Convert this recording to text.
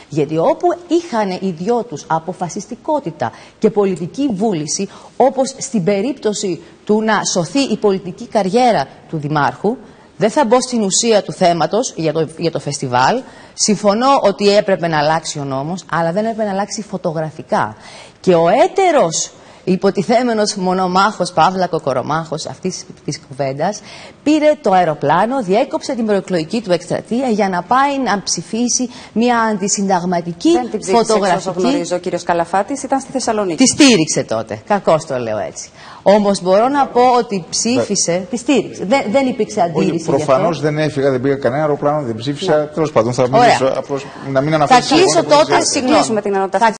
Γιατί όπου είχαν οι δυο τους αποφασιστικότητα και πολιτική βούληση, όπως στην περίπτωση του να σωθεί η πολιτική καριέρα του Δημάρχου, δεν θα μπω στην ουσία του θέματος για το φεστιβάλ. Συμφωνώ ότι έπρεπε να αλλάξει ο νόμος, αλλά δεν έπρεπε να αλλάξει φωτογραφικά. Και ο έτερος υποτιθέμενος μονομάχος, παύλα κοκορομάχος αυτής της κουβέντας, πήρε το αεροπλάνο, διέκοψε την προεκλογική του εκστρατεία για να πάει να ψηφίσει μια αντισυνταγματική φωτογραφική. Όσο γνωρίζω, ο κύριος Καλαφάτης ήταν στη Θεσσαλονίκη. Τη στήριξε τότε. Κακώς το λέω έτσι. Όμως μπορώ να πω ότι ψήφισε, τη στήριξε. Δεν υπήρξε αντίρρηση. Προφανώς δεν έφυγα, δεν πήγα κανένα αεροπλάνο, δεν ψήφισα. Τέλος πάντων, θα μιλήσω. Να μην αναφέρω. Θα κλείσω τότε, συγγνώμη.